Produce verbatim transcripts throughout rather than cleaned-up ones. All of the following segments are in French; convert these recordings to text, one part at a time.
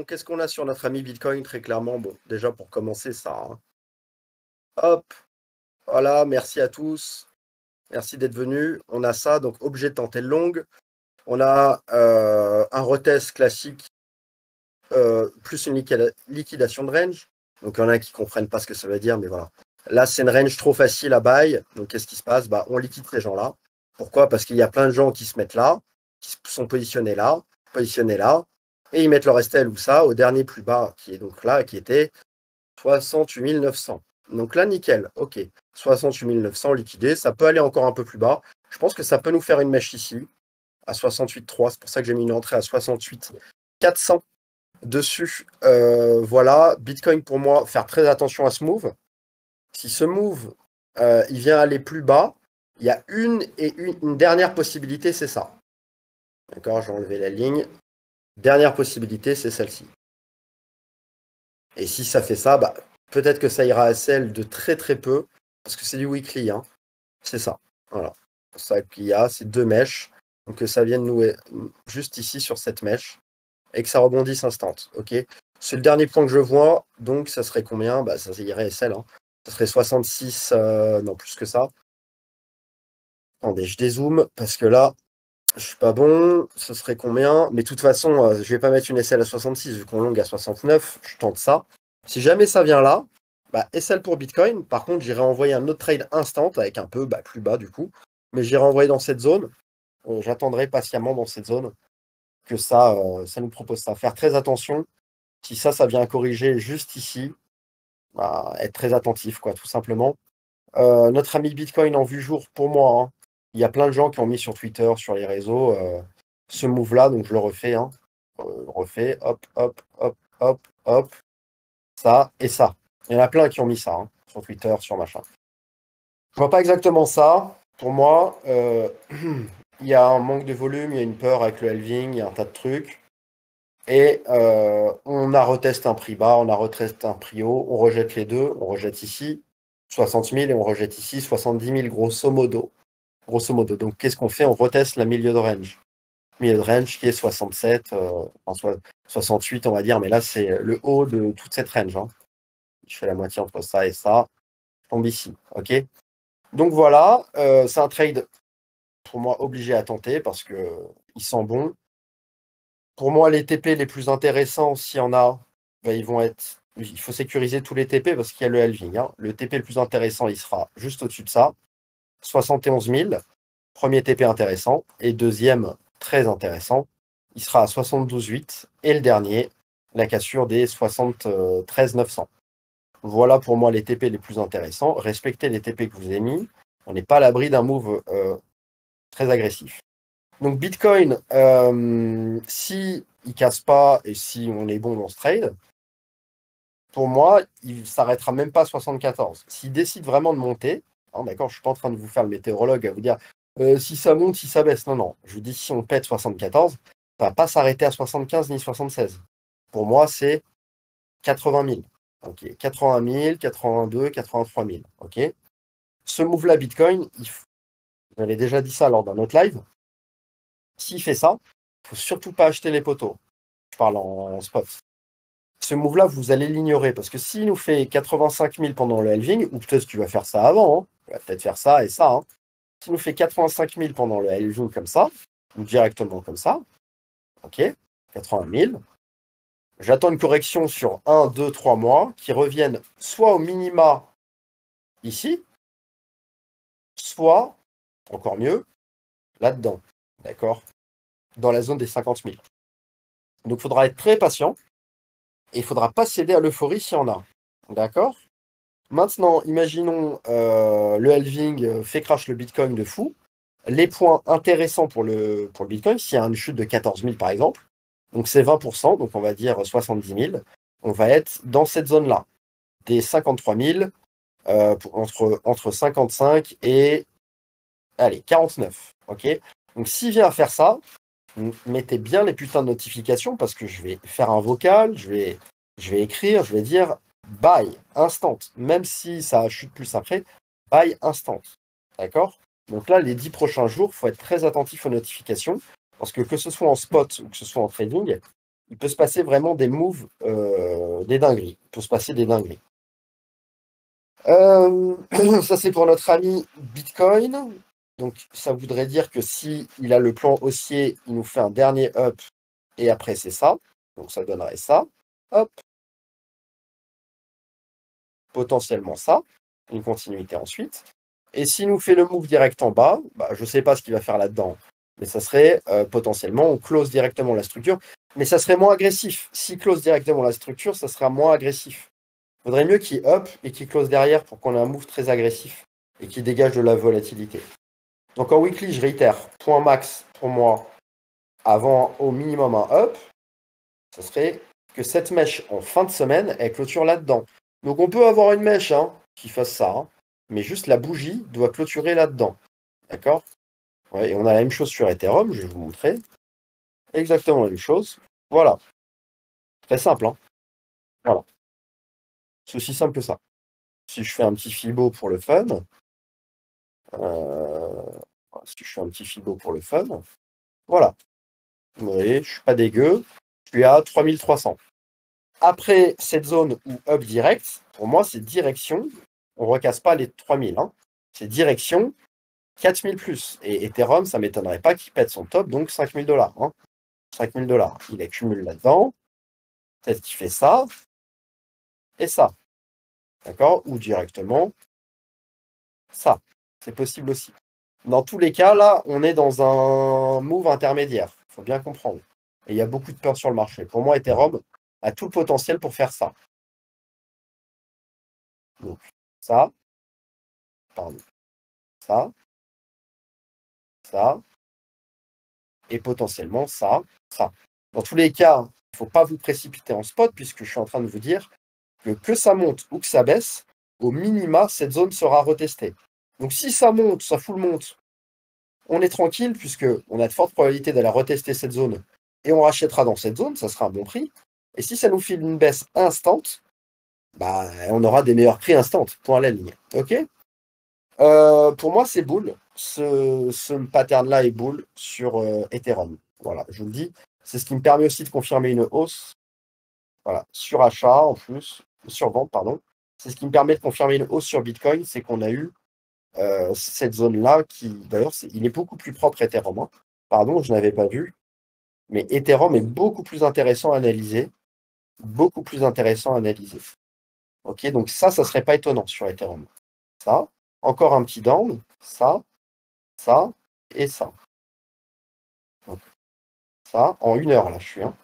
donc, qu'est-ce qu'on a sur notre ami Bitcoin? Très clairement, bon, déjà pour commencer, ça. Hein. Hop, voilà, merci à tous. Merci d'être venus. On a ça, donc objet de tenter longue. On a euh, un retest classique euh, plus une liquidation de range. Donc, il y en a qui ne comprennent pas ce que ça veut dire, mais voilà. Là, c'est une range trop facile à buy. Donc, qu'est-ce qui se passe? Bah, on liquide ces gens-là. Pourquoi? Parce qu'il y a plein de gens qui se mettent là, qui sont positionnés là, positionnés là, et ils mettent leur S T L ou ça au dernier plus bas, qui est donc là, qui était soixante-huit mille neuf cents. Donc là, nickel, ok. soixante-huit mille neuf cents liquidé, ça peut aller encore un peu plus bas. Je pense que ça peut nous faire une mèche ici, à soixante-huit virgule trois. C'est pour ça que j'ai mis une entrée à soixante-huit mille quatre cents dessus. Euh, voilà, Bitcoin pour moi, faire très attention à ce move. Si ce move, euh, il vient aller plus bas, il y a une et une, une dernière possibilité, c'est ça. D'accord, j'ai enlevé la ligne. Dernière possibilité, c'est celle-ci. Et si ça fait ça, bah, peut-être que ça ira à celle de très très peu, parce que c'est du weekly. Hein. C'est ça. Voilà. Ça qu'il y a, c'est deux mèches. Donc que ça vienne nouer juste ici sur cette mèche et que ça rebondisse instant. Ok. C'est le dernier point que je vois. Donc ça serait combien? Bah, ça irait à celle. Hein. Ça serait soixante-six, euh, non plus que ça. Attendez, je dézoome parce que là, je suis pas bon. Ce serait combien? Mais de toute façon, euh, je vais pas mettre une S L à soixante-six vu qu'on longue à soixante-neuf. Je tente ça. Si jamais ça vient là, bah, S L pour Bitcoin. Par contre, j'irai envoyer un autre trade instant avec un peu bah, plus bas du coup. Mais j'irai envoyer dans cette zone. Euh, J'attendrai patiemment dans cette zone que ça, euh, ça nous propose ça. Faire très attention. Si ça, ça vient corriger juste ici, bah, être très attentif, quoi, tout simplement. Euh, notre ami Bitcoin en vue jour, pour moi, hein, il y a plein de gens qui ont mis sur Twitter, sur les réseaux, euh, ce move-là, donc je le refais. Hein. Euh, refais, hop, hop, hop, hop, hop, ça et ça. Il y en a plein qui ont mis ça hein, sur Twitter, sur machin. Je vois pas exactement ça. Pour moi, euh, il y a un manque de volume, il y a une peur avec le halving, il y a un tas de trucs. Et euh, on a retesté un prix bas, on a retesté un prix haut, on rejette les deux, on rejette ici soixante mille et on rejette ici soixante-dix mille grosso modo. Grosso modo. Donc qu'est-ce qu'on fait? On reteste la milieu de range. Milieu de range qui est soixante-sept, euh, enfin, soixante-huit on va dire, mais là c'est le haut de toute cette range. Hein. Je fais la moitié entre ça et ça. Je tombe ici. Ok. Donc voilà, euh, c'est un trade pour moi obligé à tenter parce que il sent bon. Pour moi, les T P les plus intéressants, s'il y en a, ben, ils vont être. Il faut sécuriser tous les T P parce qu'il y a le halving. Hein. Le T P le plus intéressant, il sera juste au-dessus de ça. soixante et onze mille. Premier T P intéressant. Et deuxième, très intéressant, il sera à soixante-douze virgule huit. Et le dernier, la cassure des soixante-treize neuf cents. Voilà pour moi les T P les plus intéressants. Respectez les T P que je vous ai mis. On n'est pas à l'abri d'un move euh, très agressif. Donc Bitcoin, euh, si il casse pas et si on est bon dans ce trade, pour moi, il s'arrêtera même pas à soixante-quatorze. S'il décide vraiment de monter, hein, d'accord, je suis pas en train de vous faire le météorologue à vous dire euh, si ça monte, si ça baisse. Non, non. Je vous dis si on pète soixante-quatorze, ça va pas s'arrêter à soixante-quinze ni soixante-seize. Pour moi, c'est quatre-vingt mille. Ok, quatre-vingt mille, quatre-vingt-deux, quatre-vingt-trois mille. Ok. Ce move-là, Bitcoin, il faut... j'avais déjà dit ça lors d'un autre live. S'il fait ça, il ne faut surtout pas acheter les poteaux. Je parle en, en spot. Ce move-là, vous allez l'ignorer parce que s'il nous fait quatre-vingt-cinq mille pendant le halving, ou peut-être que tu vas faire ça avant, hein, tu vas peut-être faire ça et ça. Hein. S'il nous fait quatre-vingt-cinq mille pendant le halving comme ça, ou directement comme ça, ok, quatre-vingt mille, j'attends une correction sur un, deux, trois mois qui revienne soit au minima ici, soit, encore mieux, là-dedans. D'accord? Dans la zone des cinquante mille. Donc, il faudra être très patient et il ne faudra pas céder à l'euphorie s'il y en a. D'accord? Maintenant, imaginons euh, le halving fait crash le Bitcoin de fou. Les points intéressants pour le, pour le Bitcoin, s'il y a une chute de quatorze mille par exemple, donc c'est vingt pour cent, donc on va dire soixante-dix mille, on va être dans cette zone-là, des cinquante-trois mille, euh, pour, entre, entre cinquante-cinq et allez, quarante-neuf. Ok? Donc s'il vient à faire ça, mettez bien les putains de notifications parce que je vais faire un vocal, je vais, je vais écrire, je vais dire buy instant, même si ça chute plus après, buy instant. D'accord? Donc là, les dix prochains jours, il faut être très attentif aux notifications parce que que ce soit en spot ou que ce soit en trading, il peut se passer vraiment des moves, euh, des dingueries. Il peut se passer des dingueries. Euh, ça, c'est pour notre ami Bitcoin. Donc, ça voudrait dire que si il a le plan haussier, il nous fait un dernier up et après, c'est ça. Donc, ça donnerait ça. Hop, potentiellement ça. Une continuité ensuite. Et s'il nous fait le move direct en bas, bah, je ne sais pas ce qu'il va faire là-dedans. Mais ça serait euh, potentiellement, on close directement la structure. Mais ça serait moins agressif. S'il close directement la structure, ça sera moins agressif. Il vaudrait mieux qu'il up et qu'il close derrière pour qu'on ait un move très agressif et qui dégage de la volatilité. Donc en weekly, je réitère, point max pour moi, avant au minimum un up, ce serait que cette mèche en fin de semaine, elle clôture là-dedans. Donc on peut avoir une mèche hein, qui fasse ça, hein, mais juste la bougie doit clôturer là-dedans. D'accord? Ouais, et on a la même chose sur Ethereum, je vais vous montrer. Exactement la même chose. Voilà. Très simple, hein. Voilà. C'est aussi simple que ça. Si je fais un petit Fibo pour le fun, euh, si je fais un petit Fibo pour le fun, voilà. Vous voyez, je suis pas dégueu. Je suis à trois mille trois cents. Après cette zone où up direct, pour moi, c'est direction. On ne recasse pas les trois mille. Hein. C'est direction quatre mille plus. Et Ethereum, ça ne m'étonnerait pas qu'il pète son top, donc cinq mille dollars. Hein. cinq mille dollars. Il accumule là-dedans. Peut-être qu'il fait ça et ça. D'accord? Ou directement ça. C'est possible aussi. Dans tous les cas, là, on est dans un move intermédiaire. Il faut bien comprendre. Et il y a beaucoup de peur sur le marché. Pour moi, Ethereum a tout le potentiel pour faire ça. Donc, ça, pardon, ça, ça, et potentiellement ça, ça. Dans tous les cas, il ne faut pas vous précipiter en spot, puisque je suis en train de vous dire que que ça monte ou que ça baisse, au minima, cette zone sera retestée. Donc si ça monte, ça full monte, on est tranquille, puisqu'on a de fortes probabilités d'aller retester cette zone, et on rachètera dans cette zone, ça sera un bon prix. Et si ça nous file une baisse instante, bah, on aura des meilleurs prix instant, point à la ligne. OK? Euh, pour moi, c'est bull. Ce, ce pattern-là est bull sur euh, Ethereum. Voilà, je vous le dis. C'est ce qui me permet aussi de confirmer une hausse. Voilà, sur achat en plus, sur vente, pardon. C'est ce qui me permet de confirmer une hausse sur Bitcoin, c'est qu'on a eu euh, cette zone-là qui, d'ailleurs, c'est- il est beaucoup plus propre Ethereum. Hein. Pardon, je n'avais pas vu. Mais Ethereum est beaucoup plus intéressant à analyser. Beaucoup plus intéressant à analyser. OK, donc ça, ça serait pas étonnant sur Ethereum. Ça, encore un petit down, ça, ça et ça. Donc, ça, en une heure, là, je suis. Hein.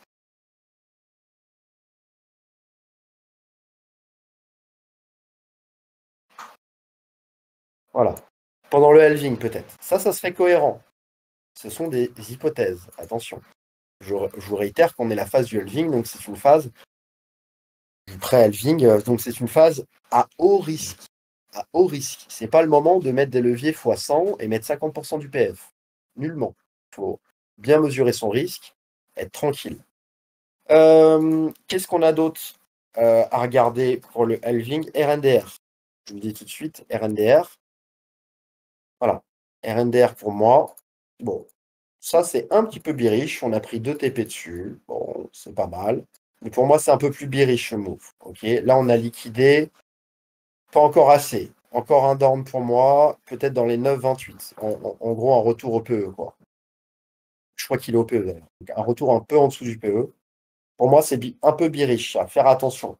Voilà. Pendant le halving, peut-être. Ça, ça serait cohérent. Ce sont des hypothèses. Attention. Je, je vous réitère qu'on est la phase du halving, donc c'est une phase du pré-halving, euh, donc c'est une phase à haut risque. À haut risque. C'est pas le moment de mettre des leviers fois cent et mettre cinquante pour cent du P F. Nullement. Il faut bien mesurer son risque, être tranquille. Euh, Qu'est-ce qu'on a d'autre euh, à regarder pour le halving? R N D R. Je vous dis tout de suite, R N D R. Voilà. R N D R pour moi. Bon, ça c'est un petit peu bearish. On a pris deux T P dessus. Bon, c'est pas mal. Mais pour moi, c'est un peu plus bearish le move. Ok. Là, on a liquidé. Pas encore assez. Encore un down pour moi. Peut-être dans les neuf virgule vingt-huit. En, en- en gros, un retour au P E, quoi. Je crois qu'il est au P E d'ailleurs. Donc, un retour un peu en dessous du P E. Pour moi, c'est bi- un peu bearish. À faire attention.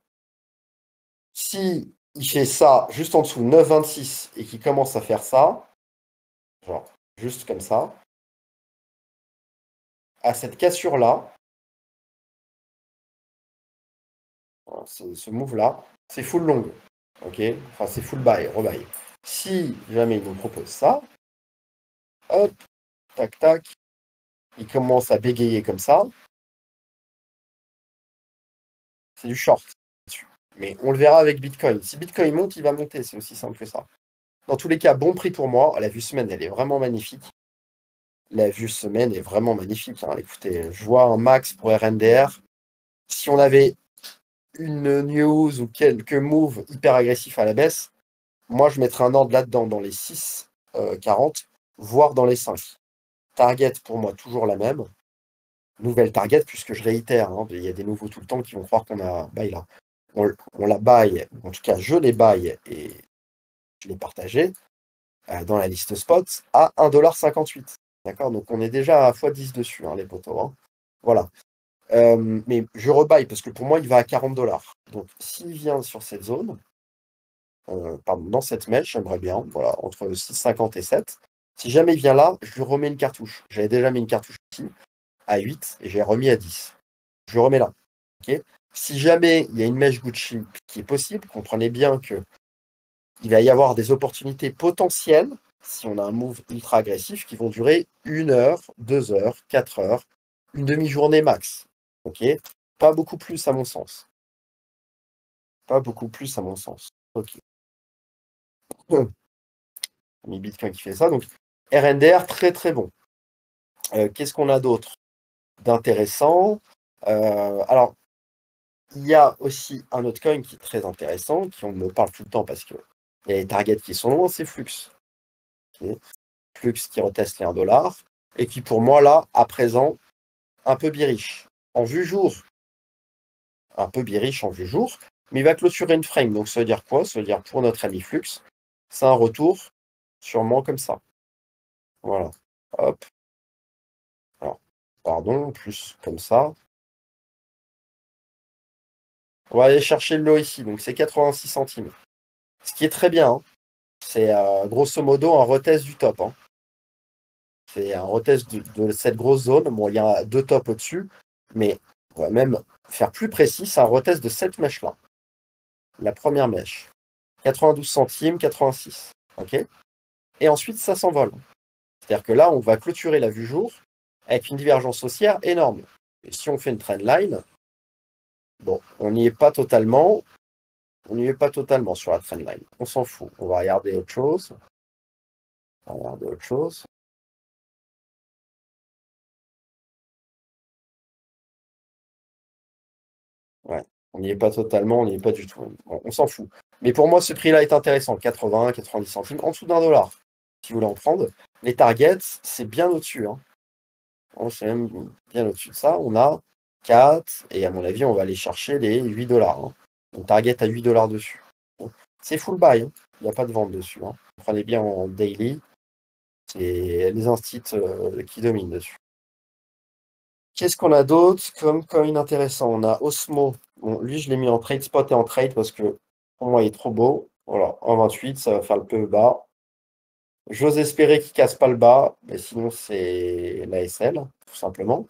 Si il fait ça juste en dessous neuf virgule vingt-six et qu'il commence à faire ça, genre juste comme ça, à cette cassure-là, ce, ce move-là, c'est full long. Ok? Enfin, c'est full buy, rebuy. Si jamais il nous propose ça, hop, tac, tac, il commence à bégayer comme ça, c'est du short. Mais on le verra avec Bitcoin. Si Bitcoin monte, il va monter. C'est aussi simple que ça. Dans tous les cas, bon prix pour moi. La vue semaine, elle est vraiment magnifique. La vue semaine est vraiment magnifique. Hein. Écoutez, je vois un max pour R N D R. Si on avait une news ou quelques moves hyper agressifs à la baisse, moi, je mettrais un ordre là-dedans, dans les six quarante, voire dans les cinq. Target, pour moi, toujours la même. nouvelle target, puisque je réitère, hein, il y a des nouveaux tout le temps qui vont croire qu'on a buy là. On, on la buy, en tout cas je les buy et je l'ai partagé euh, dans la liste spot à un dollar cinquante-huit. D'accord? Donc on est déjà à fois dix dessus, hein, les potos. Hein. Voilà. Euh, mais je rebuy parce que pour moi, il va à quarante dollars. Donc s'il vient sur cette zone, euh, pardon, dans cette mèche, j'aimerais bien, voilà, entre six cinquante et sept. Si jamais il vient là, je lui remets une cartouche. J'avais déjà mis une cartouche ici à huit et j'ai remis à dix. Je le remets là. Okay, si jamais il y a une mèche Gucci qui est possible, comprenez bien que il va y avoir des opportunités potentielles si on a un move ultra agressif qui vont durer une heure, deux heures, quatre heures, une demi-journée max. Ok, pas beaucoup plus à mon sens. Pas beaucoup plus à mon sens. Ok. mis Bitcoin qui fait ça. Donc R N D R très très bon. Euh, Qu'est-ce qu'on a d'autre d'intéressant? euh, Alors il y a aussi un autre coin qui est très intéressant, qui on me parle tout le temps parce que il y a les targets qui sont loin, c'est Flux. Okay. Flux qui reteste les un dollar et qui pour moi là, à présent, un peu biriche. En vue jour, un peu biriche en vue jour, mais il va clôturer une frame. Donc ça veut dire quoi? Ça veut dire pour notre ami Flux, c'est un retour sûrement comme ça. Voilà. Hop. Alors, pardon, plus comme ça. On va aller chercher le lot ici, donc c'est quatre-vingt-six centimes. Ce qui est très bien, hein. C'est euh, grosso modo un retest du top. Hein. C'est un retest de, de cette grosse zone. Bon, il y a deux tops au-dessus, mais on va même faire plus précis, c'est un retest de cette mèche-là. La première mèche. quatre-vingt-douze centimes, quatre-vingt-six. OK? Et ensuite, ça s'envole. C'est-à-dire que là, on va clôturer la vue jour avec une divergence haussière énorme. Et si on fait une trendline, bon, on n'y est pas totalement. On n'y est pas totalement sur la trendline. On s'en fout. On va regarder autre chose. On va regarder autre chose. Ouais. On n'y est pas totalement, on n'y est pas du tout. On, on s'en fout. Mais pour moi, ce prix-là est intéressant. quatre-vingts, quatre-vingt-dix centimes, en dessous d'un dollar. Si vous voulez en prendre. Les targets, c'est bien au-dessus. Hein. C'est même bien au-dessus de ça. On a quatre. Et à mon avis, on va aller chercher les huit dollars. Hein. On target à huit dollars dessus. Bon. C'est full buy. Hein. Il n'y a pas de vente dessus. Hein. Prenez bien en daily. C'est les instits euh, qui dominent dessus. Qu'est-ce qu'on a d'autre comme coin intéressant? On a Osmo. Bon, lui, je l'ai mis en trade spot et en trade parce que pour moi, il est trop beau. Voilà, un virgule vingt-huit, ça va faire le peu bas. J'ose espérer qu'il casse pas le bas, mais sinon, c'est l'A S L, tout simplement.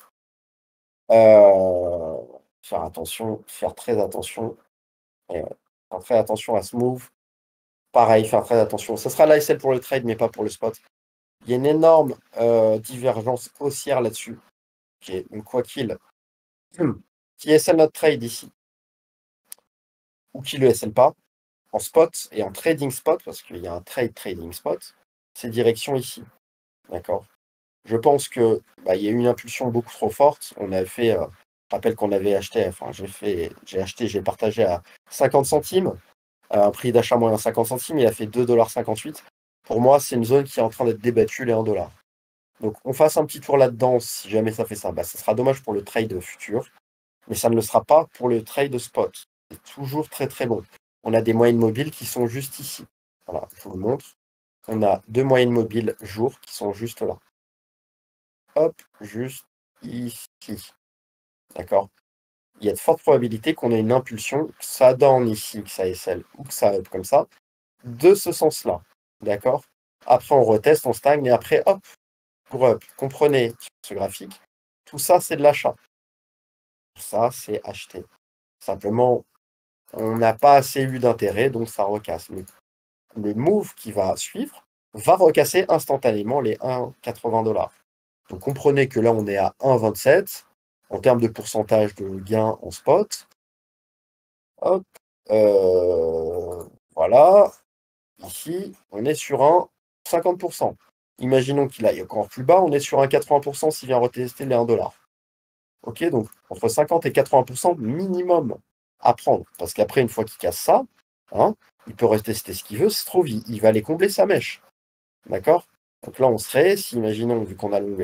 Euh, faire attention, faire très attention. Et, ouais, faire très attention à ce move. Pareil, faire très attention. Ce sera l'A S L pour le trade, mais pas pour le spot. Il y a une énorme euh, divergence haussière là-dessus. Okay. Donc, quoi qu'il, qui S L notre trade ici, ou qui le S L pas, en spot et en trading spot, parce qu'il y a un trade trading spot, c'est direction ici. D'accord? Je pense que bah, il y a eu une impulsion beaucoup trop forte. On avait fait, euh, je rappelle qu'on avait acheté, enfin j'ai fait, j'ai acheté, j'ai partagé à cinquante centimes, à un prix d'achat moyen cinquante centimes, il a fait deux dollars cinquante-huit. Pour moi, c'est une zone qui est en train d'être débattue, les un dollar. Donc on fasse un petit tour là-dedans si jamais ça fait ça. Bah, ça sera dommage pour le trade futur, mais ça ne le sera pas pour le trade spot. C'est toujours très très bon. On a des moyennes mobiles qui sont juste ici. Voilà, je vous le montre. On a deux moyennes mobiles jour qui sont juste là. Hop, juste ici. D'accord? Il y a de fortes probabilités qu'on ait une impulsion, que ça donne ici, que ça S L ou que ça up comme ça, de ce sens-là. D'accord? Après, on reteste, on stagne et après, hop, pour up. Comprenez ce graphique. Tout ça, c'est de l'achat. Tout ça, c'est acheter. Simplement, on n'a pas assez eu d'intérêt, donc ça recasse. Mais le move qui va suivre va recasser instantanément les un virgule quatre-vingts dollars. Donc comprenez que là, on est à un virgule vingt-sept en termes de pourcentage de gain en spot. Hop, euh, voilà. Ici, on est sur un cinquante pour cent. Imaginons qu'il aille encore plus bas, on est sur un quatre-vingts pour cent s'il vient retester les un dollar. Ok, donc entre cinquante et quatre-vingts pour cent minimum à prendre. Parce qu'après, une fois qu'il casse ça, hein, il peut retester ce qu'il veut, se trouve, il, il va aller combler sa mèche. D'accord? Donc là, on serait, si imaginons, vu qu'on a longue,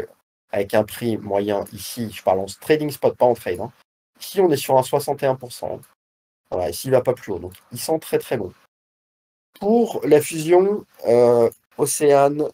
avec un prix moyen ici, je parle en trading spot, pas en trade, hein. Ici, on est sur un soixante et un pour cent. Voilà, ici, il va pas plus haut. Donc, ils sont très très bons. Pour la fusion, euh, Océane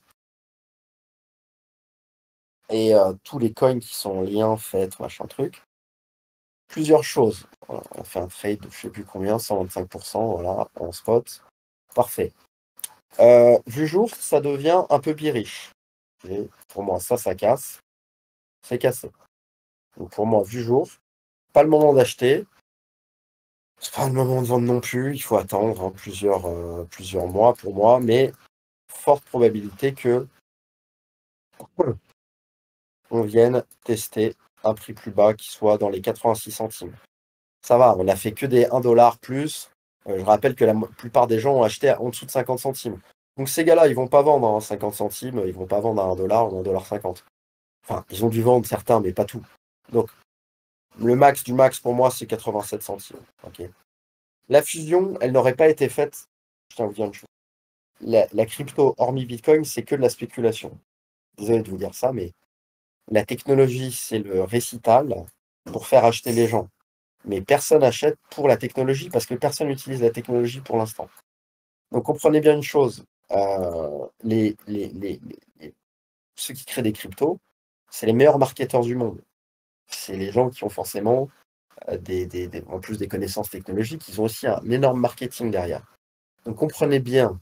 et euh, tous les coins qui sont en lien, fait, machin truc, plusieurs choses. Voilà, on fait un trade de je sais plus combien, cent vingt-cinq pour cent, voilà, en spot. Parfait. Euh, vu jour, ça devient un peu bearish. Et pour moi, ça, ça casse. C'est cassé. Donc pour moi, vu jour, pas le moment d'acheter. C'est pas le moment de vendre non plus. Il faut attendre hein, plusieurs, euh, plusieurs mois pour moi, mais forte probabilité que on vienne tester un prix plus bas qui soit dans les quatre-vingt-six centimes. Ça va, on n'a fait que des un dollar plus. Euh, je rappelle que la plupart des gens ont acheté en dessous de cinquante centimes. Donc ces gars-là, ils vont pas vendre à cinquante centimes, ils vont pas vendre à un dollar ou un dollar cinquante. Enfin, ils ont dû vendre certains, mais pas tout. Donc le max du max pour moi, c'est quatre-vingt-sept centimes. Ok. La fusion, elle n'aurait pas été faite. Je tiens à vous dire une chose. La, la crypto, hormis Bitcoin, c'est que de la spéculation. Désolé de vous dire ça, mais la technologie, c'est le récital pour faire acheter les gens. Mais personne n'achète pour la technologie parce que personne n'utilise la technologie pour l'instant. Donc comprenez bien une chose, euh, les, les, les, les, ceux qui créent des cryptos, c'est les meilleurs marketeurs du monde. C'est les gens qui ont forcément euh, des, des, des, en plus des connaissances technologiques, ils ont aussi un énorme marketing derrière. Donc comprenez bien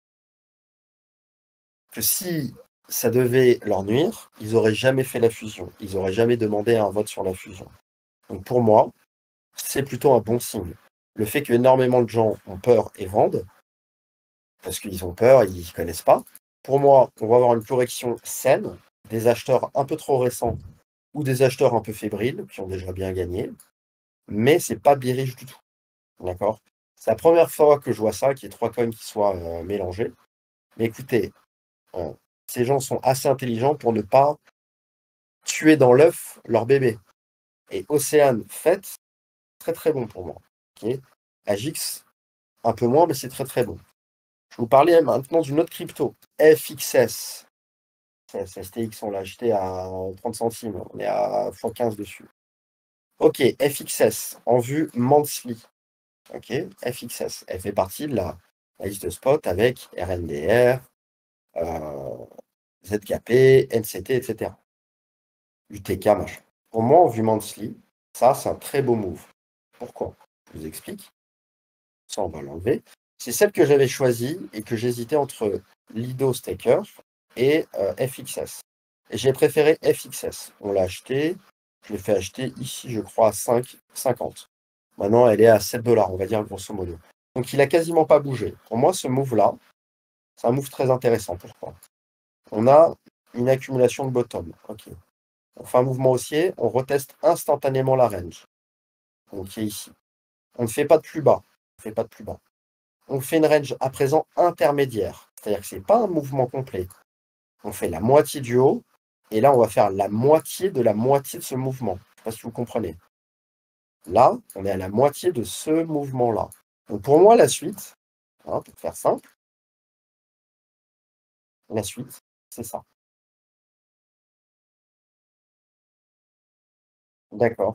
que si ça devait leur nuire, ils n'auraient jamais fait la fusion. Ils n'auraient jamais demandé un vote sur la fusion. Donc pour moi, c'est plutôt un bon signe. Le fait qu'énormément de gens ont peur et vendent, parce qu'ils ont peur, ils ne connaissent pas. Pour moi, on va avoir une correction saine, des acheteurs un peu trop récents ou des acheteurs un peu fébriles qui ont déjà bien gagné, mais c'est pas bearish du tout. D'accord? C'est la première fois que je vois ça, qu'il y ait trois coins qui soient euh, mélangés. Mais écoutez, euh, ces gens sont assez intelligents pour ne pas tuer dans l'œuf leur bébé. Et Océane, fait, très très bon pour moi. Okay. Agix, un peu moins, mais c'est très très bon. Je vous parlais maintenant d'une autre crypto, F X S. S T X, on l'a acheté à trente centimes, on est à fois quinze dessus. Ok, F X S, en vue monthly. Ok, F X S, elle fait partie de la, la liste de spot avec R N D R, euh, Z K P, N C T, et cetera. U T K, machin. Pour moi, en vue monthly, ça, c'est un très beau move. Pourquoi? Je vous explique. Ça, on va l'enlever. C'est celle que j'avais choisie et que j'hésitais entre Lido Staker et euh, F X S. Et j'ai préféré F X S. On l'a acheté. Je l'ai fait acheter ici, je crois, à cinq cinquante. Maintenant, elle est à sept dollars, on va dire, grosso modo. Donc, il n'a quasiment pas bougé. Pour moi, ce move-là, c'est un move très intéressant. Pourquoi? On a une accumulation de bottom. Ok. On fait un mouvement haussier, on reteste instantanément la range. Donc, qui est ici. On ne fait pas de plus bas. On ne fait pas de plus bas. On fait une range à présent intermédiaire. C'est-à-dire que ce n'est pas un mouvement complet. On fait la moitié du haut, et là, on va faire la moitié de la moitié de ce mouvement. Je ne sais pas si vous comprenez. Là, on est à la moitié de ce mouvement-là. Donc pour moi, la suite, hein, pour faire simple, la suite, c'est ça. D'accord.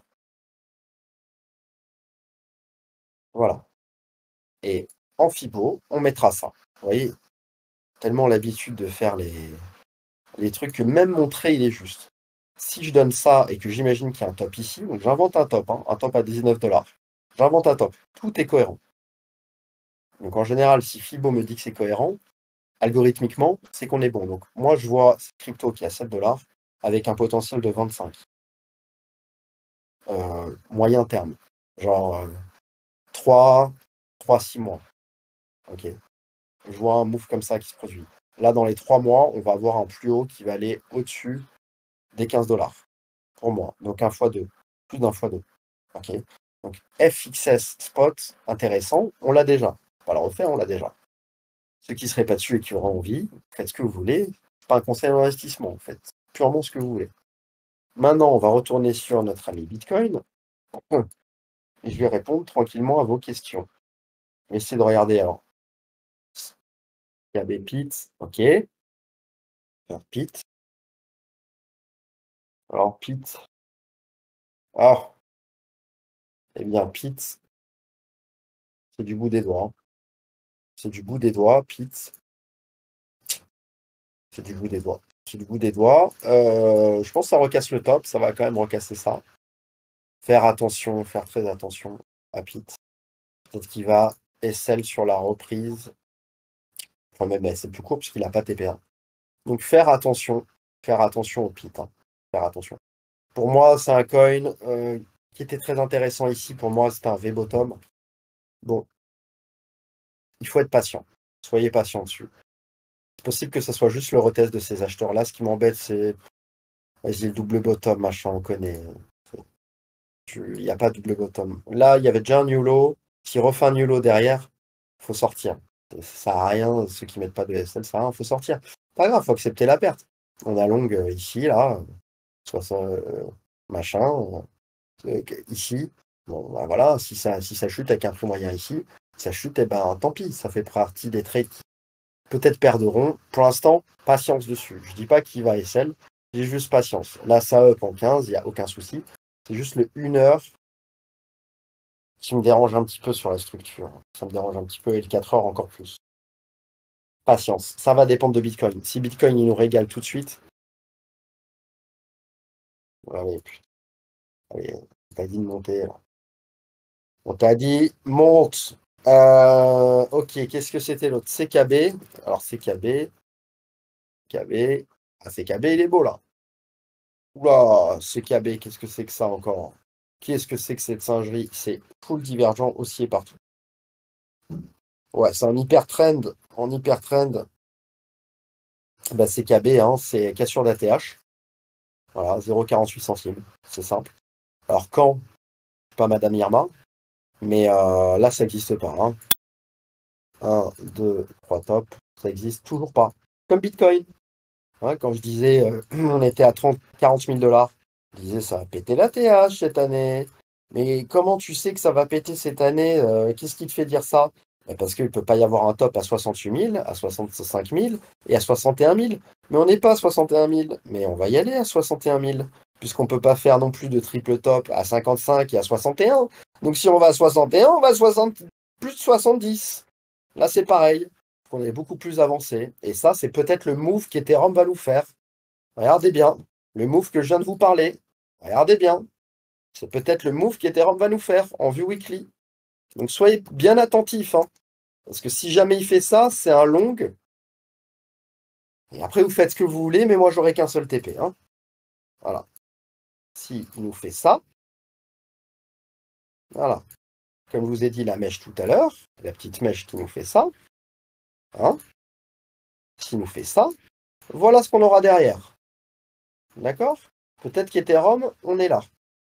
Voilà. Et en Fibo, on mettra ça. Vous voyez, tellement l'habitude de faire les, les trucs que même mon trait, il est juste. Si je donne ça et que j'imagine qu'il y a un top ici, donc j'invente un top, hein, un top à dix-neuf dollars. J'invente un top. Tout est cohérent. Donc en général, si Fibo me dit que c'est cohérent, algorithmiquement, c'est qu'on est bon. Donc moi, je vois cette crypto qui est à sept dollars avec un potentiel de vingt-cinq. Euh, moyen terme. Genre euh, trois, trois, six mois. Ok. Je vois un move comme ça qui se produit. Là, dans les trois mois, on va avoir un plus haut qui va aller au-dessus des quinze dollars. Pour moi. Donc un fois deux. Plus d'un fois deux. Ok. Donc F X S spot, intéressant, on l'a déjà. On va le refaire, on l'a déjà. Ceux qui ne seraient pas dessus et qui auraient envie, faites ce que vous voulez. C'est pas un conseil d'investissement, en fait. Purement ce que vous voulez. Maintenant, on va retourner sur notre ami Bitcoin. Et je vais répondre tranquillement à vos questions. Essayez de regarder alors. Il y a des pits, ok. Pit. Alors, Pete. Ah, eh bien, Pete, c'est du bout des doigts. hein. C'est du bout des doigts, Pete. C'est du bout des doigts. C'est du bout des doigts. Euh, je pense que ça recasse le top. Ça va quand même recasser ça. Faire attention, faire très attention à Pete. Peut-être qu'il va S L sur la reprise. Enfin, même S L plus court puisqu'il n'a pas T P un. Donc, faire attention. Faire attention au Pete. hein. Faire attention. Pour moi, c'est un coin euh, qui était très intéressant ici. Pour moi, c'était un V-bottom. Bon, il faut être patient. Soyez patient dessus. C'est possible que ce soit juste le retest de ces acheteurs-là. Ce qui m'embête, c'est vas-y, le double bottom, machin, on connaît. Il n'y a pas de double bottom. Là, il y avait déjà un new low. S'il refait un new low derrière, il faut sortir. Ça sert à rien, ceux qui mettent pas de S L, ça sert à rien, il faut sortir. Pas grave, il faut accepter la perte. On a long euh, ici, là, soixante, euh, machin, euh, ici. Bon, ben voilà, si ça, si ça chute avec un prix moyen ici, ça chute, et ben tant pis, ça fait partie des trades qui peut-être perdront. Pour l'instant, patience dessus. Je dis pas qu'il va S L, j'ai juste patience. Là, ça up en quinze, il n'y a aucun souci. C'est juste le une heure qui me dérange un petit peu sur la structure. Ça me dérange un petit peu et le quatre heures encore plus. Patience. Ça va dépendre de Bitcoin. Si Bitcoin il nous régale tout de suite. Allez, putain. Allez, on t'a dit de monter. là. On t'a dit monte. Euh, ok, qu'est-ce que c'était l'autre? C K B. Alors C K B. C K B. Ah, C K B, il est beau là. Oula, C K B, qu'est-ce que c'est que ça encore? Qu'est-ce que c'est que cette singerie? C'est full divergent haussier partout. Ouais, c'est un hyper trend. En hyper trend. Bah, C K B, hein, c'est cassure d'A T H. Voilà, zéro virgule quarante-huit centimes. C'est simple. Alors quand? Pas Madame Irma. Mais euh, là, ça n'existe pas. Hein. un, deux, trois top. Ça n'existe toujours pas. Comme Bitcoin. Hein, quand je disais euh, on était à trente, quarante mille dollars, je disais ça va péter l'A T H cette année. Mais comment tu sais que ça va péter cette année? euh, Qu'est-ce qui te fait dire ça? Ben, parce qu'il ne peut pas y avoir un top à soixante-huit mille, à soixante-cinq mille et à soixante et un mille. Mais on n'est pas à soixante et un mille. Mais on va y aller à soixante et un mille. Puisqu'on ne peut pas faire non plus de triple top à cinquante-cinq et à soixante et un. Donc si on va à soixante et un, on va à soixante, plus de soixante-dix. Là, c'est pareil. On est beaucoup plus avancé. Et ça, c'est peut-être le move qu'Ethereum va nous faire. Regardez bien. Le move que je viens de vous parler. Regardez bien. C'est peut-être le move qu'Ethereum va nous faire en vue weekly. Donc soyez bien attentifs. Hein, parce que si jamais il fait ça, c'est un long. Et après, vous faites ce que vous voulez, mais moi, j'aurai qu'un seul T P. Hein. Voilà. Si il nous fait ça, voilà. Comme je vous ai dit, la mèche tout à l'heure, la petite mèche qui nous fait ça, hein, s'il nous fait ça, voilà ce qu'on aura derrière. D'accord? Peut-être qu'Ethereum, on est là.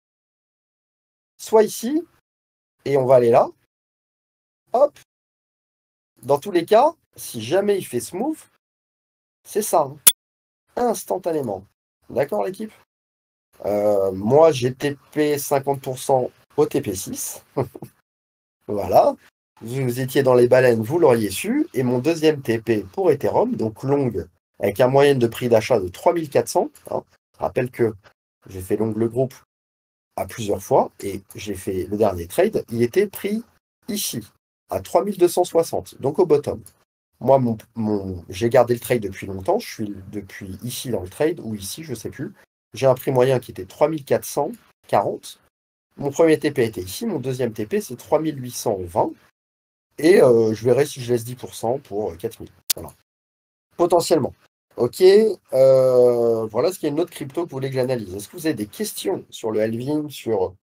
Soit ici, et on va aller là. Hop. Dans tous les cas, si jamais il fait ce move, c'est ça. Hein. Instantanément. D'accord, l'équipe? euh, Moi, j'ai T P cinquante pour cent au T P six. Voilà. Vous étiez dans les baleines, vous l'auriez su. Et mon deuxième T P pour Ethereum, donc longue, avec un moyenne de prix d'achat de trois mille quatre cents. Hein. Je rappelle que j'ai fait longue le groupe à plusieurs fois et j'ai fait le dernier trade. Il était pris ici, à trois mille deux cent soixante, donc au bottom. Moi, mon, mon, j'ai gardé le trade depuis longtemps. Je suis depuis ici dans le trade, ou ici, je ne sais plus. J'ai un prix moyen qui était trois mille quatre cent quarante. Mon premier T P était ici. Mon deuxième T P, c'est trois mille huit cent vingt. Et euh, je verrai si je laisse dix pour cent pour quatre mille. Voilà. Potentiellement. Ok. Euh, voilà ce qu'il y a une autre crypto que vous voulez que j'analyse. Est-ce que vous avez des questions sur le halving, sur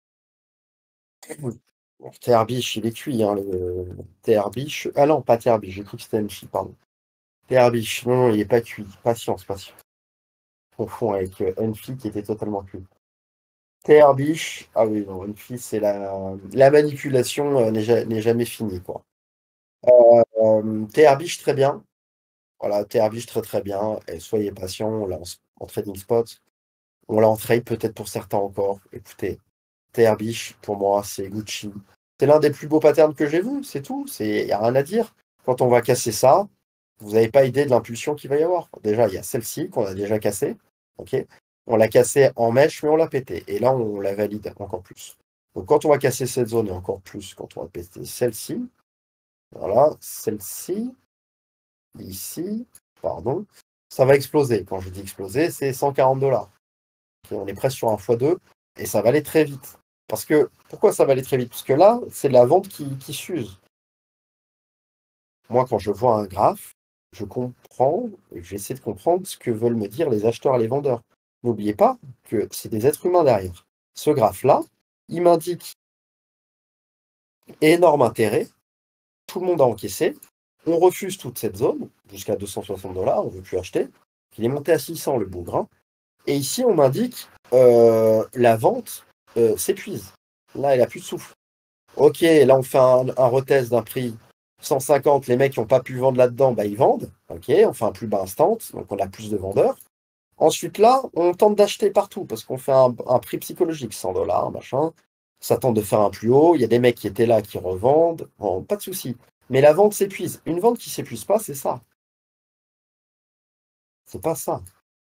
T R Biche, il est cuit, hein, le T R Biche. Ah non, pas T R Biche, j'ai cru que c'était Enfi, pardon. T R Biche, non, non, il n'est pas cuit. Patience, patience. Je confonds avec euh, Enfi qui était totalement cuit. T R Biche, ah oui, non, Enfi, c'est la, la manipulation euh, n'est ja- n'est jamais finie, quoi. Euh, T R Biche, très bien. Voilà, T R Biche, très très bien. Et soyez patient, on l'a en, en trading spot. On l'a en trade peut-être pour certains encore. Écoutez, T R Biche, pour moi, c'est Gucci. C'est l'un des plus beaux patterns que j'ai vu, c'est tout. Il n'y a rien à dire. Quand on va casser ça, vous n'avez pas idée de l'impulsion qu'il va y avoir. Déjà, il y a celle-ci qu'on a déjà cassée. ok On l'a cassé en mèche, mais on l'a pété. Et là, on la valide encore plus. Donc, quand on va casser cette zone, et encore plus quand on va péter celle-ci, voilà, celle-ci, ici, pardon, ça va exploser. Quand je dis exploser, c'est cent quarante dollars. On est presque sur un fois deux, et ça va aller très vite. Parce que, pourquoi ça va aller très vite? Parce que là, c'est la vente qui, qui s'use. Moi, quand je vois un graphe, je comprends, j'essaie de comprendre ce que veulent me dire les acheteurs et les vendeurs. N'oubliez pas que c'est des êtres humains derrière. Ce graphe-là, il m'indique énorme intérêt, tout le monde a encaissé, on refuse toute cette zone, jusqu'à deux cent soixante dollars, on ne veut plus acheter, il est monté à six cents le beau grain, et ici on m'indique euh, la vente euh, s'épuise. Là, elle n'a plus de souffle. Ok, là on fait un, un retest d'un prix cent cinquante, les mecs qui n'ont pas pu vendre là-dedans, bah ils vendent. Ok, on fait un plus bas instant, donc on a plus de vendeurs. Ensuite là, on tente d'acheter partout parce qu'on fait un, un prix psychologique, cent dollars, machin. Ça tente de faire un plus haut. Il y a des mecs qui étaient là qui revendent. Bon, pas de souci. Mais la vente s'épuise. Une vente qui s'épuise pas, c'est ça. C'est pas ça.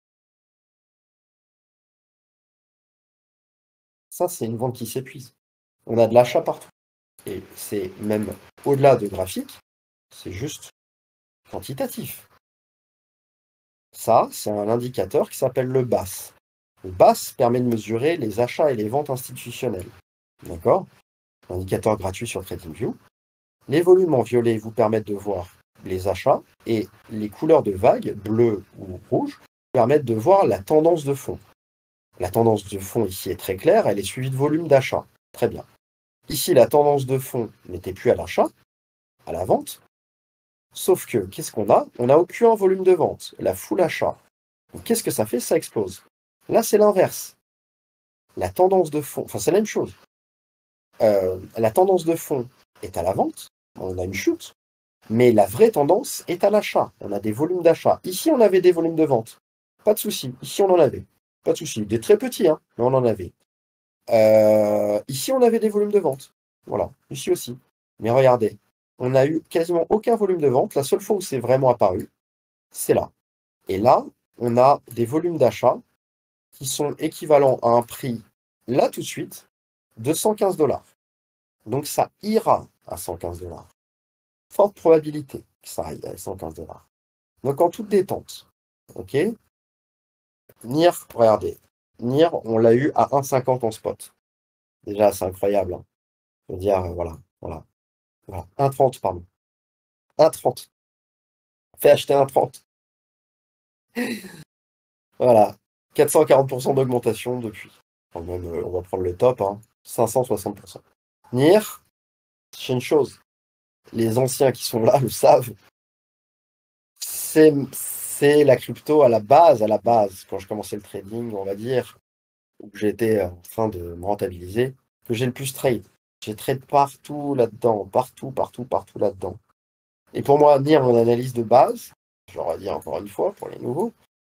Ça, c'est une vente qui s'épuise. On a de l'achat partout. Et c'est même au-delà de graphique, c'est juste quantitatif. Ça, c'est un indicateur qui s'appelle le B A S. Le B A S permet de mesurer les achats et les ventes institutionnelles. D'accord? Indicateur gratuit sur TradingView. Les volumes en violet vous permettent de voir les achats et les couleurs de vagues, bleu ou rouge, permettent de voir la tendance de fond. La tendance de fond ici est très claire, elle est suivie de volume d'achat. Très bien. Ici, la tendance de fond n'était plus à l'achat, à la vente. Sauf que, qu'est-ce qu'on a? On n'a aucun volume de vente, la full achat. Donc, qu'est-ce que ça fait? Ça explose. Là, c'est l'inverse. La tendance de fond, enfin, c'est la même chose. Euh, la tendance de fond est à la vente, on a une chute, mais la vraie tendance est à l'achat. On a des volumes d'achat. Ici, on avait des volumes de vente. Pas de souci. Ici, on en avait. Pas de souci. Des très petits, hein, mais on en avait. Euh, ici, on avait des volumes de vente. Voilà. Ici aussi. Mais regardez, on n'a eu quasiment aucun volume de vente. La seule fois où c'est vraiment apparu, c'est là. Et là, on a des volumes d'achat qui sont équivalents à un prix, là tout de suite, de cent quinze dollars. Donc ça ira à cent quinze dollars. Forte probabilité que ça aille à cent quinze dollars. Donc en toute détente, ok. N I R, regardez, N I R, on l'a eu à un virgule cinquante en spot. Déjà, c'est incroyable. Hein. Je veux dire, euh, voilà, voilà, voilà. un virgule trente, pardon. un virgule trente. Fais acheter un virgule trente. Voilà. quatre cent quarante pour cent d'augmentation depuis. Enfin, même, euh, on va prendre le top, hein. cinq cent soixante pour cent. N I R, c'est une chose. Les anciens qui sont là le savent. C'est, c'est la crypto à la base, à la base, quand je commençais le trading, on va dire, où j'étais en train de me rentabiliser, que j'ai le plus trade. J'ai trade partout là-dedans, partout, partout, partout là-dedans. Et pour moi, dire mon analyse de base, je leur ai dit encore une fois pour les nouveaux,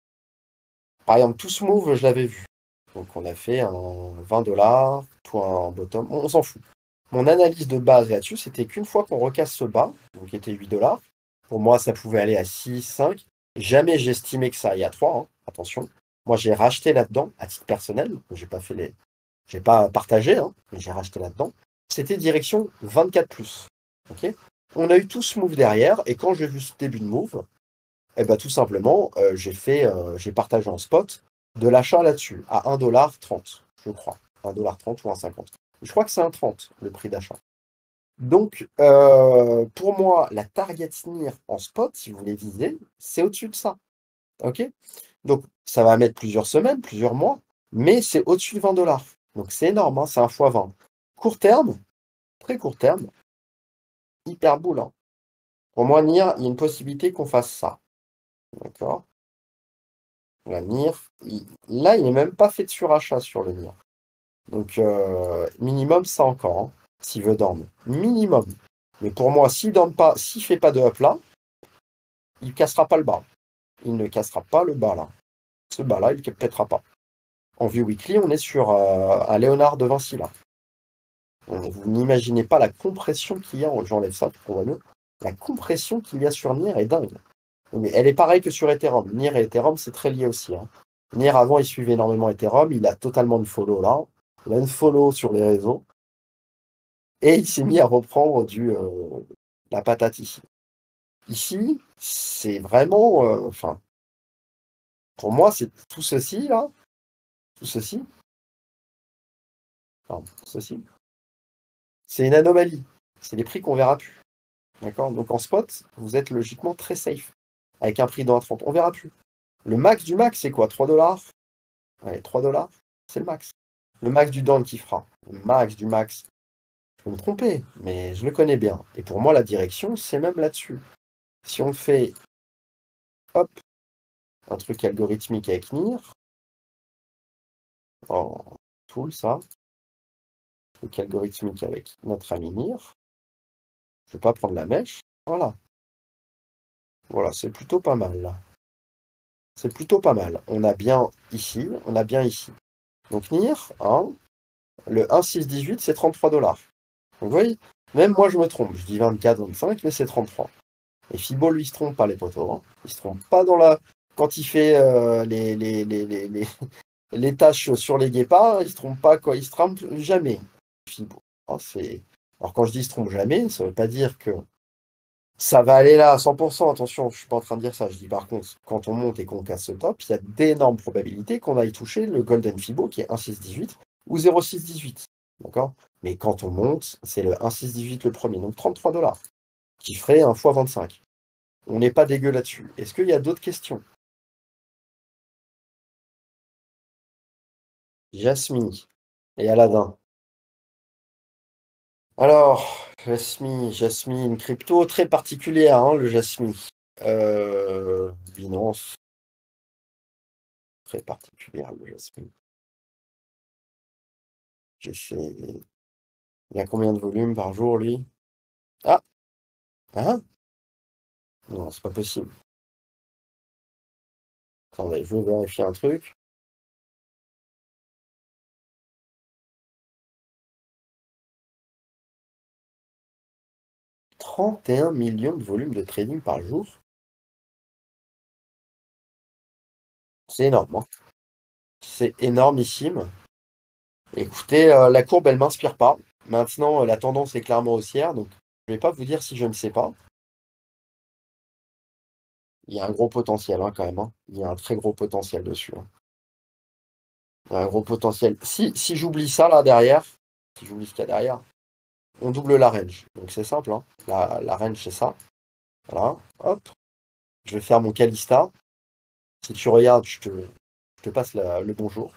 par exemple, tout ce move, je l'avais vu. Donc on a fait un vingt dollars, point bottom, on, on s'en fout. Mon analyse de base là-dessus, c'était qu'une fois qu'on recasse ce bas, donc qui était huit dollars, pour moi, ça pouvait aller à six, cinq. Jamais j'estimais que ça aille à trois, hein, attention. Moi, j'ai racheté là-dedans, à titre personnel. J'ai pas fait les. J'ai pas partagé, hein, mais j'ai racheté là-dedans. C'était direction vingt-quatre plus. Ok. On a eu tout ce move derrière, et quand j'ai vu ce début de move, eh ben, tout simplement, euh, j'ai fait, euh, j'ai partagé en spot de l'achat là-dessus, à un dollar trente, je crois. un dollar trente ou un cinquante. Je crois que c'est un trente, le prix d'achat. Donc, euh, pour moi, la target N I R en spot, si vous voulez viser, c'est au-dessus de ça. OK? Donc, ça va mettre plusieurs semaines, plusieurs mois, mais c'est au-dessus de vingt dollars. Donc, c'est énorme, hein, c'est un fois vingt. Court terme, très court terme, hyper boule. Hein. Pour moi, N I R, il y a une possibilité qu'on fasse ça. D'accord? La N I R, il- là, il n'est même pas fait de surachat sur le N I R. Donc, euh, minimum, ça encore, hein, s'il veut dormir. Minimum. Mais pour moi, s'il ne pas, s'il fait pas de up là, il ne cassera pas le bas. Il ne cassera pas le bas là. Ce bas là, il ne pètera pas. En vue weekly, on est sur euh, un Léonard de Vinci là. Vous n'imaginez pas la compression qu'il y a, j'enlève ça pour qu'on voit mieux. La compression qu'il y a sur N I R est dingue. Mais elle est pareille que sur Ethereum. N I R et Ethereum, c'est très lié aussi. Hein. Nier, avant, il suivait énormément Ethereum. Il a totalement une follow là. Il a une follow sur les réseaux. Et il s'est mis à reprendre du, euh, la patate ici. Ici, c'est vraiment... euh, Enfin, pour moi, c'est tout ceci, là. Tout ceci. Pardon, ceci. C'est une anomalie. C'est des prix qu'on verra plus. D'accord? Donc en spot, vous êtes logiquement très safe. Avec un prix dans un trente. On verra plus. Le max du max, c'est quoi? trois dollars? Allez, trois dollars, c'est le max. Le max du down qui fera. Le max du max. Je peux me tromper, mais je le connais bien. Et pour moi, la direction, c'est même là-dessus. Si on fait, hop, un truc algorithmique avec Nier, en tool, ça, truc algorithmique avec notre ami Nier, je ne vais pas prendre la mèche, voilà. Voilà, c'est plutôt pas mal, là. C'est plutôt pas mal. On a bien ici, on a bien ici. Donc Nier, hein, le un virgule six dix-huit, c'est trente-trois dollars. Donc vous voyez, même moi je me trompe, je dis vingt-quatre, vingt-cinq, mais c'est trente-trois. Et Fibo, lui, il se trompe pas, les potos. Hein. Il se trompe pas dans la. Quand il fait euh, les, les, les, les, les, les tâches sur les guépards, il se trompe pas, quoi. Il se trompe jamais. Fibo. Hein, c'est... Alors quand je dis il se trompe jamais, ça veut pas dire que ça va aller là à cent pour cent. Attention, je suis pas en train de dire ça. Je dis par contre, quand on monte et qu'on casse ce top, il y a d'énormes probabilités qu'on aille toucher le Golden Fibo qui est un virgule six dix-huit ou zéro virgule six dix-huit. D'accord? Mais quand on monte, c'est le un virgule six dix-huit le premier, donc trente-trois dollars, qui ferait un fois vingt-cinq. On n'est pas dégueu là-dessus. Est-ce qu'il y a d'autres questions? Jasmine et Aladdin. Alors, Jasmine, Jasmine, crypto très particulière, hein, le Jasmine. Euh, Binance, très particulière, le Jasmine. J'essaie. Il y a combien de volumes par jour, lui? Ah! Hein? Non, c'est pas possible. Attendez, je vais vérifier un truc. trente et un millions de volumes de trading par jour. C'est énorme, hein. C'est énormissime. Écoutez, euh, la courbe, elle m'inspire pas. Maintenant, euh, la tendance est clairement haussière, donc je vais pas vous dire si je ne sais pas. Il y a un gros potentiel, hein, quand même. Hein. Il y a un très gros potentiel dessus. Hein. Il y a un gros potentiel. Si, si j'oublie ça là derrière, si j'oublie ce qu'il y a derrière, on double la range. Donc c'est simple. Hein. La, la range, c'est ça. Voilà. Hop. Je vais faire mon Calista. Si tu regardes, je te, je te passe la- le bonjour.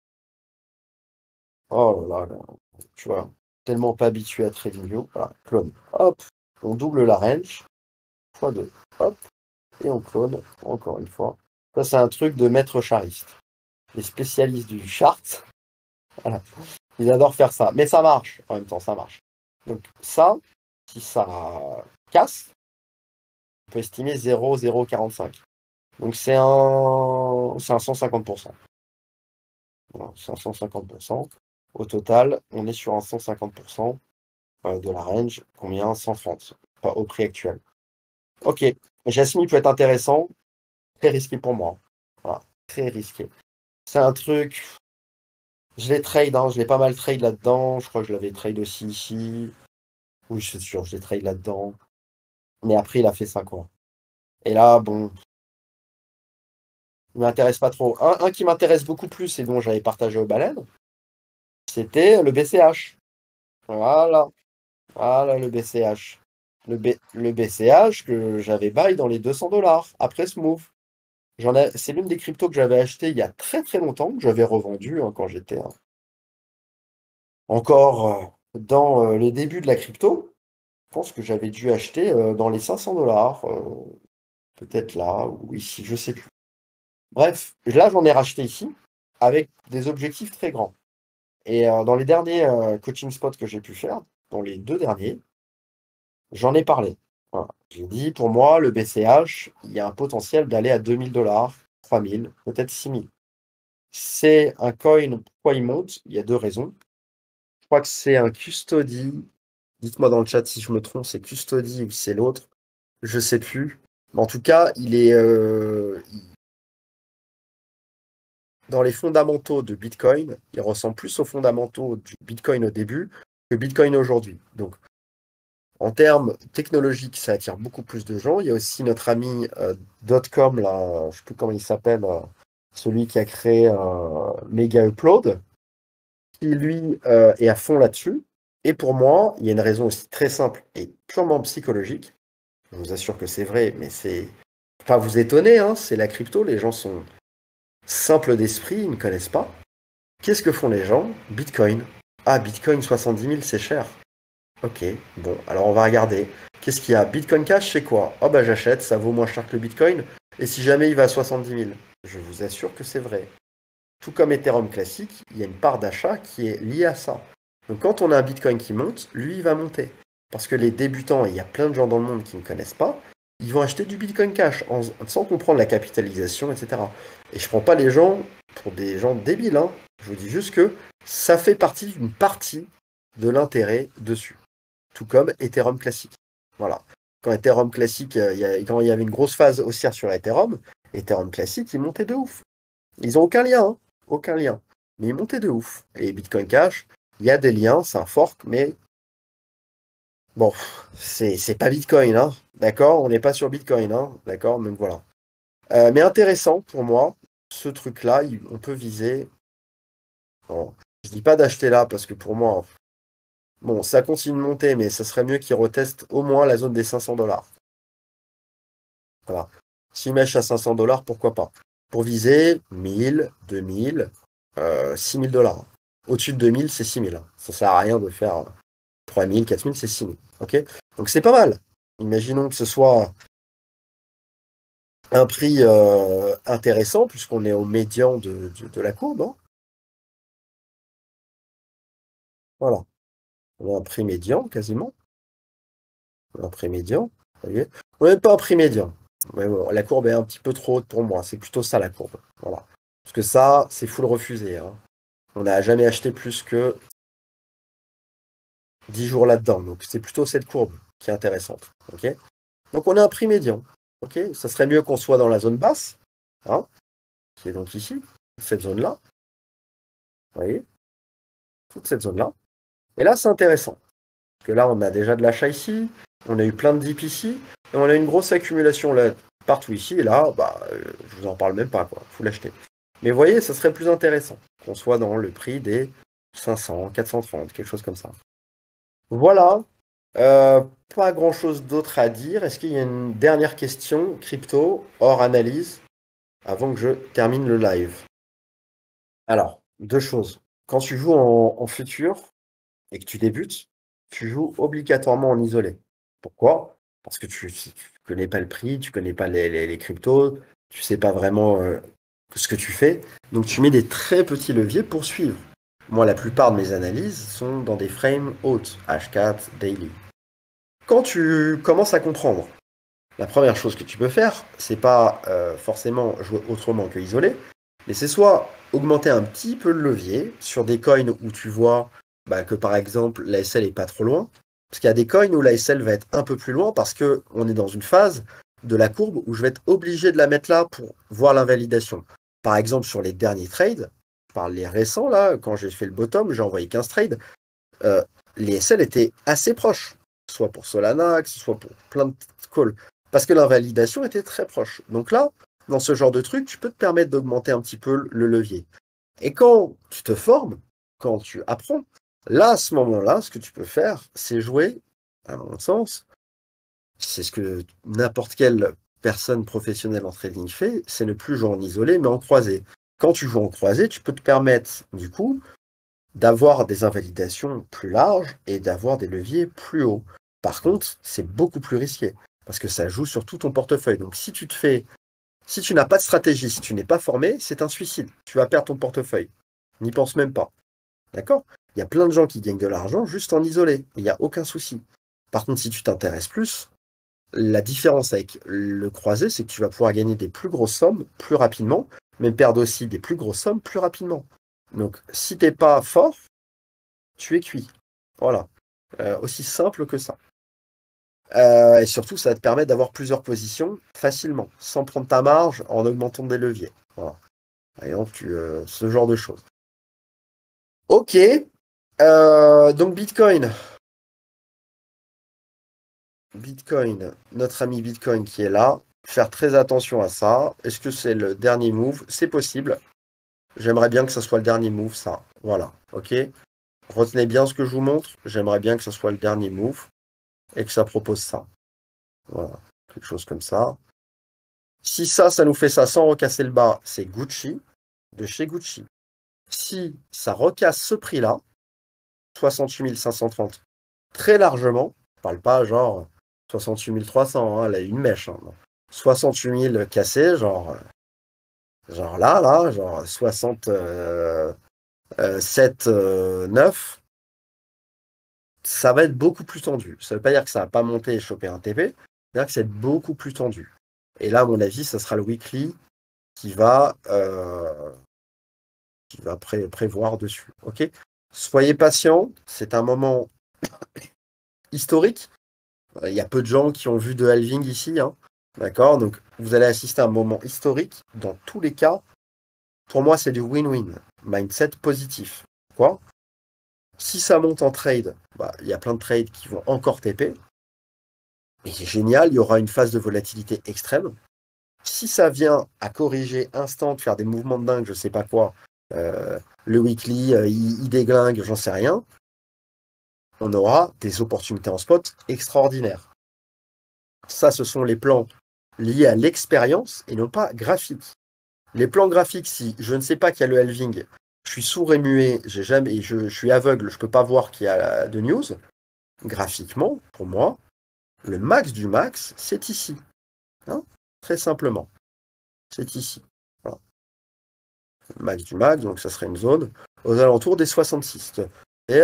Oh là là. Tu vois, tellement pas habitué à TradingView. Voilà. Clone. Hop. On double la range. fois deux. Hop. Et on clone. Encore une fois. Ça, c'est un truc de maître chariste. Les spécialistes du chart. Voilà. Ils adorent faire ça. Mais ça marche. En même temps, ça marche. Donc ça, si ça casse, on peut estimer zéro virgule zéro quarante-cinq. Donc c'est un, c'est un cent cinquante pour cent. Voilà, c'est un cent cinquante pour cent. Au total, on est sur un cent cinquante pour cent de la range. Combien? cent trente. Pas au prix actuel. Ok. Jasmine peut être intéressant. Très risqué pour moi. Voilà. Très risqué. C'est un truc. Je l'ai trade, hein, je l'ai pas mal trade là-dedans. Je crois que je l'avais trade aussi ici. Oui, je suis sûr, je l'ai trade là-dedans. Mais après, il a fait cinq ans. Et là, bon, il m'intéresse pas trop. Un, un qui m'intéresse beaucoup plus et dont j'avais partagé au baleines, c'était le B C H. Voilà, voilà le B C H. Le, B, le B C H que j'avais buy dans les deux cents dollars après ce move. J'en ai, c'est l'une des cryptos que j'avais acheté il y a très très longtemps, que j'avais revendu hein, quand j'étais hein, encore euh, dans euh, les débuts de la crypto. Je pense que j'avais dû acheter euh, dans les cinq cents dollars, euh, peut-être là ou ici, je sais plus. Bref, là j'en ai racheté ici avec des objectifs très grands. Et euh, dans les derniers euh, coaching spots que j'ai pu faire, dans les deux derniers, j'en ai parlé. Voilà. J'ai dit, pour moi, le B C H, il y a un potentiel d'aller à deux mille dollars, trois mille, peut-être six mille. C'est un coin, pourquoi il monte? Il y a deux raisons. Je crois que c'est un custody. Dites-moi dans le chat si je me trompe, c'est custody ou c'est l'autre. Je sais plus. Mais en tout cas, il est, euh, dans les fondamentaux de Bitcoin, il ressemble plus aux fondamentaux du Bitcoin au début que Bitcoin aujourd'hui. Donc, en termes technologiques, ça attire beaucoup plus de gens. Il y a aussi notre ami euh, .com, là, je ne sais plus comment il s'appelle, euh, celui qui a créé euh, Mega Upload, qui lui euh, est à fond là-dessus. Et pour moi, il y a une raison aussi très simple et purement psychologique. Je vous assure que c'est vrai, mais c'est pas vous étonner, hein, c'est la crypto. Les gens sont simples d'esprit, ils ne connaissent pas. Qu'est-ce que font les gens? Bitcoin. Ah, Bitcoin soixante-dix mille, c'est cher. Ok, bon, alors on va regarder. Qu'est-ce qu'il y a? Bitcoin Cash, c'est quoi? Oh bah j'achète, ça vaut moins cher que le Bitcoin. Et si jamais il va à soixante-dix mille? Je vous assure que c'est vrai. Tout comme Ethereum classique, il y a une part d'achat qui est liée à ça. Donc quand on a un Bitcoin qui monte, lui, il va monter. Parce que les débutants, et il y a plein de gens dans le monde qui ne connaissent pas, ils vont acheter du Bitcoin Cash en- sans comprendre la capitalisation, et cetera. Et je prends pas les gens pour des gens débiles, hein. Je vous dis juste que ça fait partie d'une partie de l'intérêt dessus. Tout comme Ethereum classique. Voilà. Quand Ethereum classique, euh, il y a- quand il y avait une grosse phase haussière sur Ethereum, Ethereum classique, il montait de ouf. Ils ont aucun lien, hein. Aucun lien. Mais ils montaient de ouf. Et Bitcoin Cash, il y a des liens, c'est un fork, mais bon, c'est c'est pas Bitcoin, hein. D'accord? On n'est pas sur Bitcoin, hein. D'accord? Donc voilà. Euh, mais intéressant pour moi, ce truc-là, il- on peut viser. Bon, je dis pas d'acheter là parce que pour moi, bon, ça continue de monter, mais ça serait mieux qu'ils retestent au moins la zone des cinq cents dollars. Voilà. S'ils mèchent à cinq cents dollars, pourquoi pas? Pour viser mille, deux mille, euh, six mille dollars. Au-dessus de deux mille, c'est six mille. Ça sert à rien de faire euh, trois mille, quatre mille, c'est six mille. Ok? Donc c'est pas mal. Imaginons que ce soit un prix euh, intéressant, puisqu'on est au médian de, de- de la courbe, hein. Voilà. On a un prix médian, quasiment. Un prix médian. Vous voyez? On n'est pas un prix médian. Mais bon, la courbe est un petit peu trop haute pour moi. C'est plutôt ça, la courbe. Voilà. Parce que ça, c'est full refusé, hein. On n'a jamais acheté plus que dix jours là-dedans. Donc c'est plutôt cette courbe qui est intéressante. Ok? Donc on a un prix médian. Ok? Ça serait mieux qu'on soit dans la zone basse, hein, qui est donc ici, cette zone-là. Vous voyez? Toute cette zone-là. Et là, c'est intéressant. Parce que là, on a déjà de l'achat ici, on a eu plein de dips ici, et on a une grosse accumulation là, partout ici, et là, bah, euh, je vous en parle même pas, quoi. Faut l'acheter. Mais vous voyez, ça serait plus intéressant qu'on soit dans le prix des cinq cents, quatre cent trente, quelque chose comme ça. Voilà. Euh, pas grand-chose d'autre à dire. Est-ce qu'il y a une dernière question crypto hors analyse avant que je termine le live? Alors, deux choses. Quand tu joues en, en futur et que tu débutes, tu joues obligatoirement en isolé. Pourquoi? Parce que tu ne connais pas le prix, tu connais pas les, les- les cryptos, tu sais pas vraiment euh, ce que tu fais. Donc tu mets des très petits leviers pour suivre. Moi, la plupart de mes analyses sont dans des frames hautes, H quatre, daily. Quand tu commences à comprendre, la première chose que tu peux faire, c'est pas euh, forcément jouer autrement que isolé, mais c'est soit augmenter un petit peu le levier sur des coins où tu vois bah, que par exemple la S L est pas trop loin, parce qu'il y a des coins où la S L va être un peu plus loin parce que on est dans une phase de la courbe où je vais être obligé de la mettre là pour voir l'invalidation. Par exemple sur les derniers trades, je parle les récents là, quand j'ai fait le bottom, j'ai envoyé quinze trades, euh, les S L étaient assez proches, soit pour Solana, que ce soit pour plein de calls, parce que l'invalidation était très proche. Donc là, dans ce genre de truc, tu peux te permettre d'augmenter un petit peu le levier. Et quand tu te formes, quand tu apprends, là, à ce moment-là, ce que tu peux faire, c'est jouer, à mon sens, c'est ce que n'importe quelle personne professionnelle en trading fait, c'est ne plus jouer en isolé, mais en croisé. Quand tu joues en croisé, tu peux te permettre, du coup, d'avoir des invalidations plus larges et d'avoir des leviers plus hauts. Par contre, c'est beaucoup plus risqué parce que ça joue sur tout ton portefeuille. Donc, si tu te fais, si tu n'as pas de stratégie, si tu n'es pas formé, c'est un suicide. Tu vas perdre ton portefeuille. N'y pense même pas. D'accord? Il y a plein de gens qui gagnent de l'argent juste en isolé. Il n'y a aucun souci. Par contre, si tu t'intéresses plus, la différence avec le croisé, c'est que tu vas pouvoir gagner des plus grosses sommes plus rapidement, mais perdre aussi des plus grosses sommes plus rapidement. Donc, si t'es pas fort, tu es cuit. Voilà. Euh, aussi simple que ça. Euh, et surtout, ça va te permettre d'avoir plusieurs positions facilement, sans prendre ta marge en augmentant des leviers. Voilà. Par exemple, tu, euh, ce genre de choses. Ok. Euh, donc Bitcoin. Bitcoin, notre ami Bitcoin qui est là. Faire très attention à ça. Est-ce que c'est le dernier move? C'est possible. J'aimerais bien que ce soit le dernier move, ça. Voilà. Ok. Retenez bien ce que je vous montre. J'aimerais bien que ce soit le dernier move et que ça propose ça. Voilà. Quelque chose comme ça. Si ça, ça nous fait ça sans recasser le bas, c'est Gucci, de chez Gucci. Si ça recasse ce prix-là, soixante-huit mille cinq cent trente, très largement, je parle pas genre soixante-huit mille trois cents, hein, là, une mèche. Hein, soixante-huit mille cassés, genre, genre là, là, genre soixante-sept, neuf, ça va être beaucoup plus tendu. Ça veut pas dire que ça va pas monter et choper un T P, ça veut dire que c'est beaucoup plus tendu. Et là, à mon avis, ça sera le weekly qui va, euh, qui va pré prévoir dessus. Ok. Soyez patient, c'est un moment historique. Il y a peu de gens qui ont vu de halving ici, hein. D'accord? Donc, vous allez assister à un moment historique. Dans tous les cas, pour moi, c'est du win-win. Mindset positif. Quoi? Si ça monte en trade, bah, il y a plein de trades qui vont encore T P. Et c'est génial, il y aura une phase de volatilité extrême. Si ça vient à corriger instant, faire des mouvements de dingue, je sais pas quoi, euh, le weekly, euh, il, il déglingue, j'en sais rien, on aura des opportunités en spot extraordinaires. Ça, ce sont les plans liés à l'expérience et non pas graphiques. Les plans graphiques, si je ne sais pas qu'il y a le halving, je suis sourd et muet, j'ai jamais, je, je suis aveugle, je peux pas voir qu'il y a de news. Graphiquement, pour moi, le max du max, c'est ici. Hein, très simplement. C'est ici. Voilà. Le max du max, donc ça serait une zone aux alentours des soixante-six. Et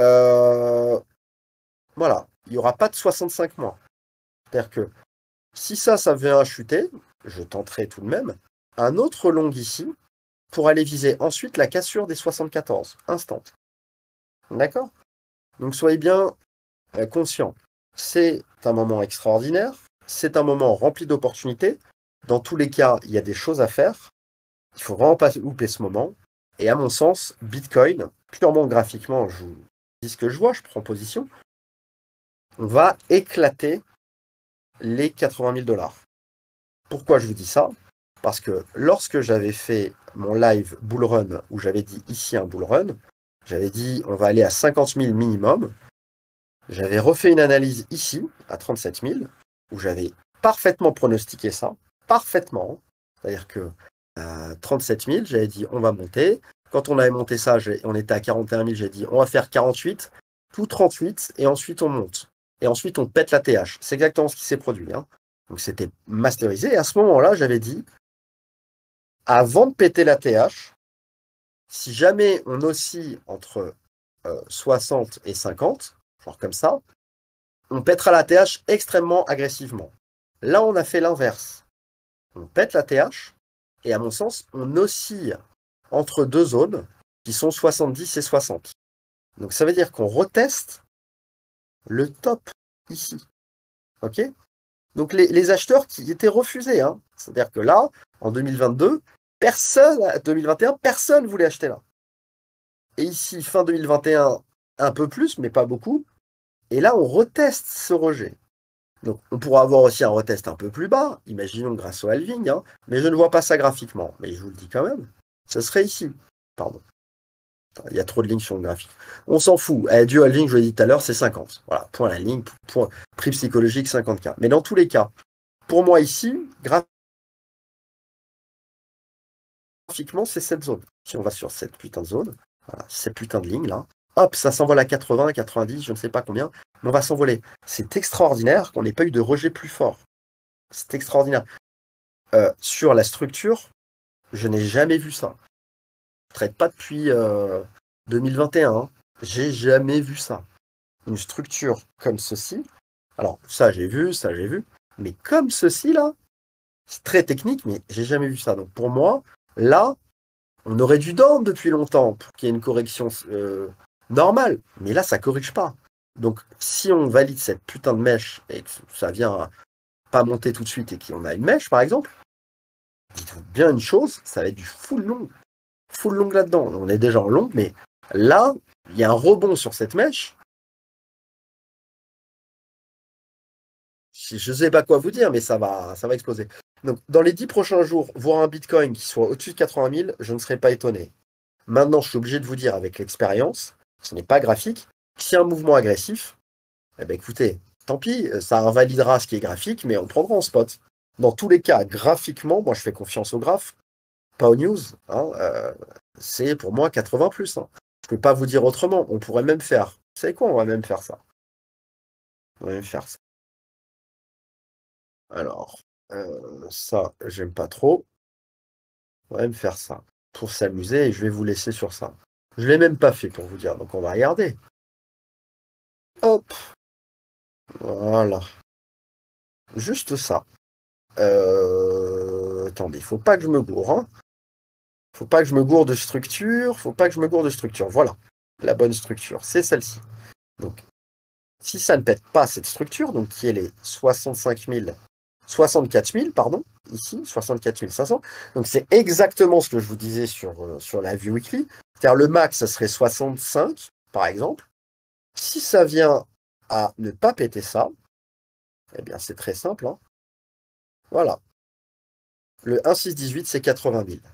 euh, voilà, il n'y aura pas de soixante-cinq mois. C'est-à-dire que si ça, ça vient à chuter, je tenterai tout de même un autre long ici pour aller viser ensuite la cassure des soixante-quatorze, instant. D'accord? Donc soyez bien euh, conscients. C'est un moment extraordinaire, c'est un moment rempli d'opportunités. Dans tous les cas, il y a des choses à faire. Il faut vraiment pas louper ce moment. Et à mon sens, Bitcoin, purement graphiquement, je vous dis ce que je vois, je prends position, on va éclater les quatre-vingt mille dollars. Pourquoi je vous dis ça? Parce que lorsque j'avais fait mon live bull run, où j'avais dit ici un bull run, j'avais dit on va aller à cinquante mille minimum, j'avais refait une analyse ici, à trente-sept mille, où j'avais parfaitement pronostiqué ça, parfaitement, c'est-à-dire que à trente-sept mille, j'avais dit on va monter, quand on avait monté ça, on était à quarante et un mille, j'ai dit on va faire quarante-huit, tout trente-huit, et ensuite on monte. Et ensuite on pète la T H. C'est exactement ce qui s'est produit, hein. Donc c'était masterisé, et à ce moment-là, j'avais dit, avant de péter la T H, si jamais on oscille entre euh, soixante et cinquante, genre comme ça, on pètera la T H extrêmement agressivement. Là, on a fait l'inverse. On pète la T H, et à mon sens, on oscille entre deux zones qui sont soixante-dix et soixante. Donc ça veut dire qu'on reteste le top ici. Ok? Donc les, les acheteurs qui étaient refusés, hein. C'est-à-dire que là, en deux mille vingt-deux, personne, deux mille vingt et un, personne voulait acheter là. Et ici, fin deux mille vingt et un, un peu plus, mais pas beaucoup. Et là, on reteste ce rejet. Donc, on pourra avoir aussi un retest un peu plus bas, imaginons grâce au halving, hein, mais je ne vois pas ça graphiquement. Mais je vous le dis quand même, ce serait ici. Pardon. Il y a trop de lignes sur le graphique. On s'en fout. Eh, du halving, je l'ai dit tout à l'heure, c'est cinquante. Voilà, point la ligne, point, prix psychologique cinquante K. Mais dans tous les cas, pour moi ici, graphiquement, c'est cette zone. Si on va sur cette putain de zone, voilà, cette putain de ligne là, hop, ça s'envole à quatre-vingts, quatre-vingt-dix, je ne sais pas combien, mais on va s'envoler. C'est extraordinaire qu'on n'ait pas eu de rejet plus fort. C'est extraordinaire. Euh, sur la structure, je n'ai jamais vu ça. Je ne traite pas depuis euh, deux mille vingt et un. Hein. J'ai jamais vu ça. Une structure comme ceci. Alors, ça j'ai vu, ça j'ai vu. Mais comme ceci là, c'est très technique, mais j'ai jamais vu ça. Donc pour moi, là, on aurait dû dormir depuis longtemps pour qu'il y ait une correction euh, normale. Mais là, ça ne corrige pas. Donc, si on valide cette putain de mèche et que ça vient pas monter tout de suite et qu'on a une mèche, par exemple, dites-vous bien une chose, ça va être du full long. Full long là-dedans. On est déjà en long, mais là, il y a un rebond sur cette mèche. Je ne sais pas quoi vous dire, mais ça va, ça va exploser. Donc, dans les dix prochains jours, voir un Bitcoin qui soit au-dessus de quatre-vingt mille, je ne serais pas étonné. Maintenant, je suis obligé de vous dire, avec l'expérience, ce n'est pas graphique, si un mouvement agressif, eh ben écoutez, tant pis, ça invalidera ce qui est graphique, mais on prendra en spot. Dans tous les cas, graphiquement, moi je fais confiance au graphe, pas aux news. Hein, euh, c'est pour moi quatre-vingts plus. Hein. Je peux pas vous dire autrement. On pourrait même faire. Vous savez quoi? On va même faire ça. On va même faire ça. Alors, euh, ça, j'aime pas trop. On va même faire ça. Pour s'amuser, et je vais vous laisser sur ça. Je l'ai même pas fait pour vous dire, donc on va regarder. Hop. Voilà. Juste ça. Euh... Attendez, faut pas que je me gourre. Hein. Faut pas que je me gourde de structure. Faut pas que je me gourde de structure. Voilà. La bonne structure, c'est celle-ci. Donc, si ça ne pète pas cette structure, donc qui est les soixante-cinq mille, soixante-quatre mille, pardon, ici, soixante-quatre mille cinq cents, donc c'est exactement ce que je vous disais sur, euh, sur la vue weekly, c'est-à-dire le max, ça serait soixante-cinq, par exemple. Si ça vient à ne pas péter ça, eh bien c'est très simple, hein. Voilà. Le un virgule six dix-huit, c'est quatre-vingt mille.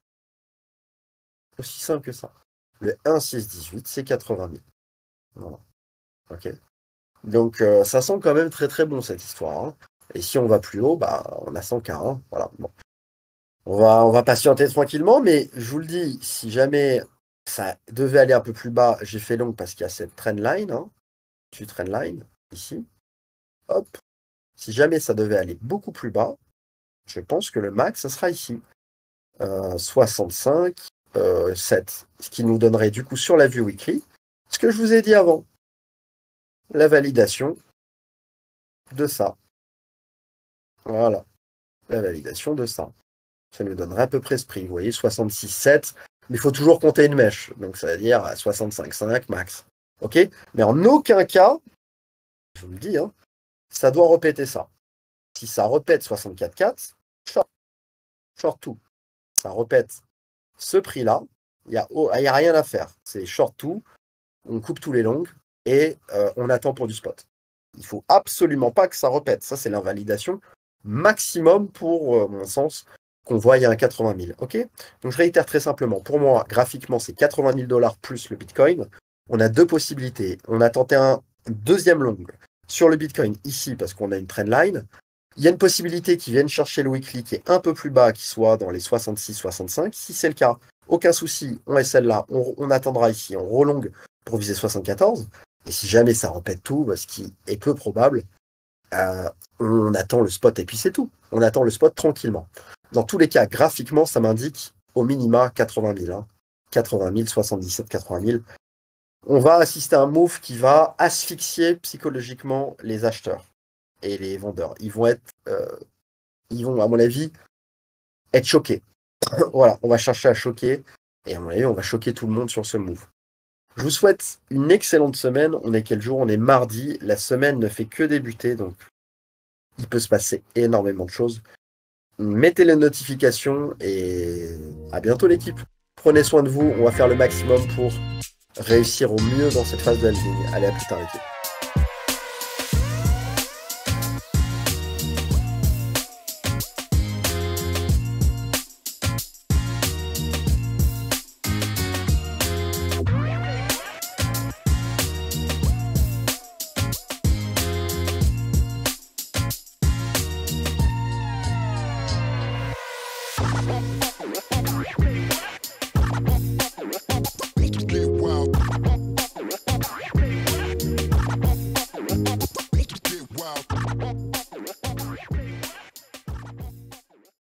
Aussi simple que ça. Le un virgule six dix-huit, c'est quatre-vingt mille. Voilà. Ok. Donc euh, ça sent quand même très très bon cette histoire. Hein. Et si on va plus haut, bah on a cent K. Hein. Voilà. Bon. On va, on va patienter tranquillement, mais je vous le dis, si jamais ça devait aller un peu plus bas, j'ai fait long parce qu'il y a cette trendline, hein. Tu trendline, ici. Hop. Si jamais ça devait aller beaucoup plus bas, je pense que le max, ça sera ici. Euh, soixante-cinq, euh, sept. Ce qui nous donnerait du coup sur la vue weekly, ce que je vous ai dit avant. La validation de ça. Voilà. La validation de ça. Ça nous donnerait à peu près ce prix. Vous voyez, soixante-six sept. Mais il faut toujours compter une mèche. Donc ça veut dire soixante-cinq cinq max. OK? Mais en aucun cas, je vous le dis, hein, ça doit répéter ça. Si ça répète soixante-quatre quatre, short. Short tout. Ça répète ce prix-là. Il n'y a, oh, y a rien à faire. C'est short tout. On coupe tous les longs et euh, on attend pour du spot. Il ne faut absolument pas que ça répète. Ça, c'est l'invalidation maximum pour euh, mon sens qu'on voit il y a un quatre-vingt mille. OK? Donc, je réitère très simplement. Pour moi, graphiquement, c'est quatre-vingt mille dollars plus le Bitcoin. On a deux possibilités. On a tenté un deuxième long sur le Bitcoin ici parce qu'on a une trendline. Il y a une possibilité qu'ils viennent chercher le weekly qui est un peu plus bas, qui soit dans les soixante-six soixante-cinq. Si c'est le cas, aucun souci, on est celle-là, on, on attendra ici, on relongue pour viser soixante-quatorze. Et si jamais ça répète tout, ce qui est peu probable, euh, on attend le spot et puis c'est tout. On attend le spot tranquillement. Dans tous les cas, graphiquement, ça m'indique au minima quatre-vingt mille. Hein. quatre-vingt mille, soixante-dix-sept, quatre-vingt mille. On va assister à un move qui va asphyxier psychologiquement les acheteurs et les vendeurs. Ils vont être, euh, ils vont, à mon avis, être choqués. Voilà, on va chercher à choquer. Et à mon avis, on va choquer tout le monde sur ce move. Je vous souhaite une excellente semaine. On est quel jour? On est mardi. La semaine ne fait que débuter, donc il peut se passer énormément de choses. Mettez les notifications et à bientôt l'équipe. Prenez soin de vous. On va faire le maximum pour réussir au mieux dans cette phase de halving. Allez, à plus tard l'équipe.